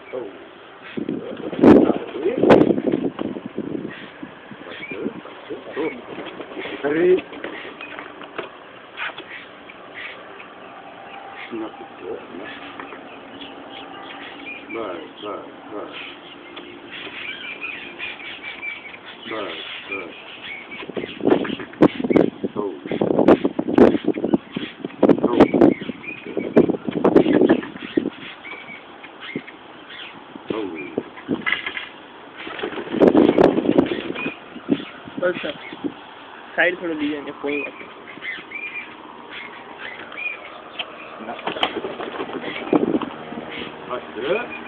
Tarik. बस sir side थोड़ा लीजिए कोई बात नहीं।